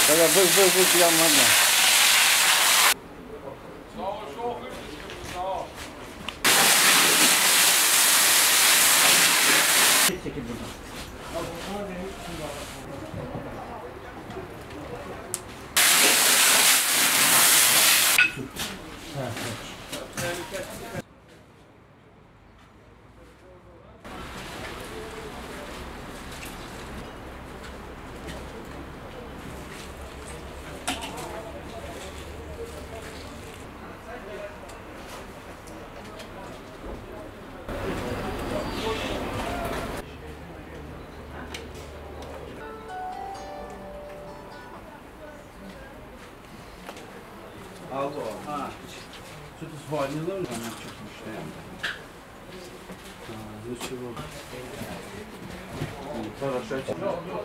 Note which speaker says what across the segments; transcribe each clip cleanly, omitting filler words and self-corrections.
Speaker 1: Böyle vır yanlarla. Çekil buradan.
Speaker 2: Aldı o. Ha. Süt ısmarlıyorlar mı? Hemen çıkmış yani. Ne şey oldu? Yukarı aşağı çık.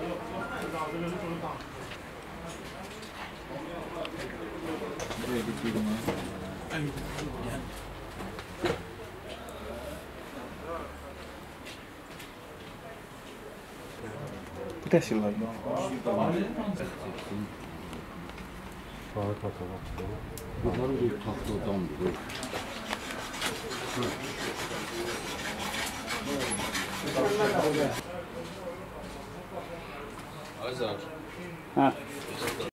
Speaker 2: Buraya gidelim ha.
Speaker 1: Bu tesirler.
Speaker 3: Sağa katalım. Bunlar bir tatlı adam gibi.
Speaker 2: Azar.
Speaker 1: Ha.